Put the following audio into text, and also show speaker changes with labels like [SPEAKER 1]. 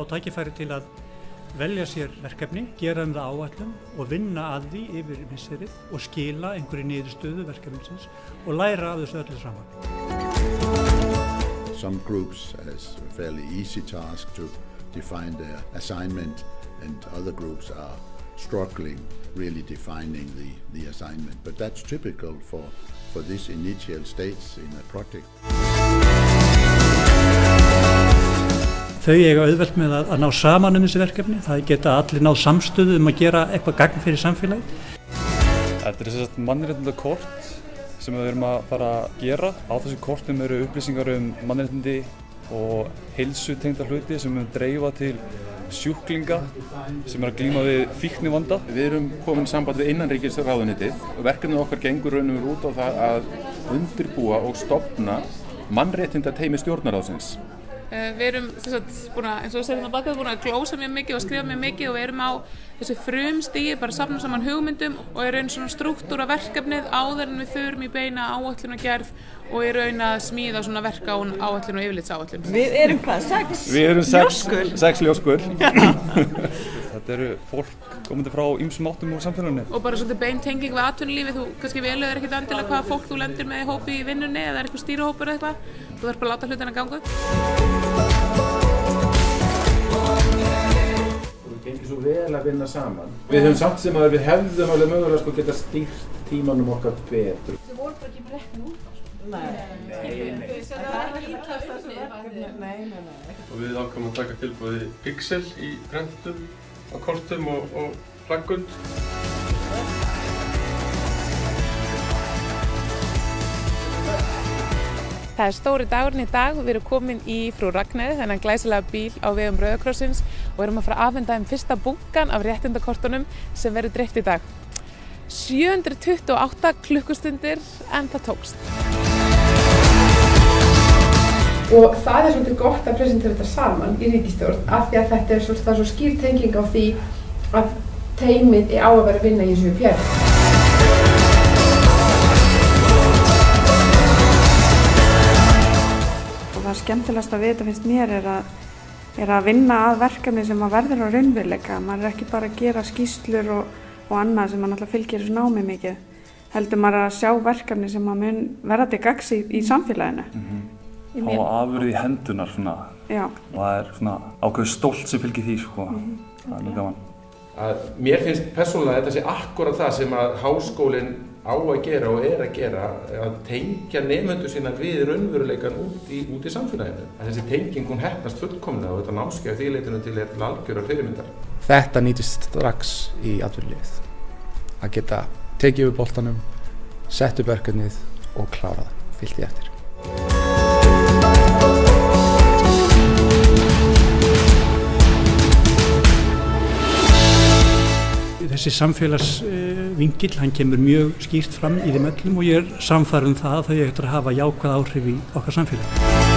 [SPEAKER 1] tækifæri til að velja sér verkefni, gera það áætlun og vinna að því yfir misserið og skila einhverju niðurstöðu verkefnisins og læra af þessu öllu saman.
[SPEAKER 2] Some groups has a fairly easy task to define their assignment, and other groups are struggling really defining the assignment. But that's typical for this initial stage in a project.
[SPEAKER 1] Þau eiga auðvelt með að ná saman þessi verkefni. Það geta allir náð samstöðu að gera eitthvað gagn fyrir samfélagið.
[SPEAKER 3] Þetta er mannréttindakort sem við erum að fara að gera. Á þessu kortum eru upplýsingar mannréttindi og heilsutengda hluti sem við dreifa til sjúklinga sem að glíma við fíknivanda.
[SPEAKER 4] Við erum komin samband við innanríkisráðuneytið og verkefnið okkar gengur raun og veru út á það að undirbúa og stofna mannréttindateymi stjórnarráðsins.
[SPEAKER 5] Við erum búin að glósa mjög mikið og skrifa mjög mikið og við erum á þessu frumstigi, bara safna saman hugmyndum og er einn svona struktúra verkefnið áður en við förum í beina áætlunargerð og er raun að smíða svona verka áætlun og yfirlitsáætlun.
[SPEAKER 6] Við erum hvað, 6?
[SPEAKER 3] Við erum 6 ljóskur. Þetta eru fólk komandi frá ýmsum áttum úr samfélaginu. Og
[SPEAKER 5] bara svolítið bein tenging við atvinnulífið, þú kannski velur ekkert endilega hvaða fólk þú lendir með í hópi í vinnunni eða er eitthvað stýrihópur eða eitthvað. Þú þarf bara að láta hlutina ganga.
[SPEAKER 4] Það gengir svo vel að vinna saman. Við höfum samt sem að við hefðum alveg mögulega geta stýrt tímanum okkar betur.
[SPEAKER 6] Þið voru bara ekki með rekna út á. Nei. Það er líklast þessu verkefni. Nei.
[SPEAKER 7] Og við ákvæmum að taka tilboði pixel í prentum, á kortum og flaggun.
[SPEAKER 5] Það er stóri dagurinn í dag og við erum komin í Frú Ragnheiði, þennan glæsilega bíl á vegum Rauða krossins og erum að fara að afhenda fyrsta bunkann af réttindakortunum sem verður dreift í dag. 728 klukkustundir en það tókst.
[SPEAKER 8] Og það er svolítið gott að presentera þetta saman í ríkisstjórn af því að þetta er svo skýr tenging á því að teymið á að vera að vinna í þessu PR.
[SPEAKER 9] Og það skemmtilegast að vita finnst mér er að vinna að verkefni sem að verður á raunveruleika. Maður er ekki bara að gera skýrslur og annað sem maður náttúrulega fylgir þessu námi mikið. Heldur maður að sjá verkefni sem maður mun verða til gagns í samfélaginu.
[SPEAKER 3] Fá afurð í hendunar svona. Já. Og það er svona ákveðið stólt sem fylgir því sko. Það er mjög gaman.
[SPEAKER 4] Mér finnst persónulega þetta sé akkúrat það sem að háskólinn á að gera og er að gera, að tengja nemendur sína við raunveruleikan út í samfélaginu. Að þessi tenging hún heppnast fullkomlega og þetta námskeið því leitinu til er til algjörar fyrirmyndar.
[SPEAKER 10] Þetta nýtist strax í atvinnulífið. Að geta tekið yfir boltanum, sett upp verkefnið og klára það, fylgt því eftir.
[SPEAKER 1] Þessi samfélagsvingill, hann kemur mjög skýrt fram í þeim öllum og ég er sannfærður um það að þau eiga eftir að hafa jákvæð áhrif í okkar samfélagi.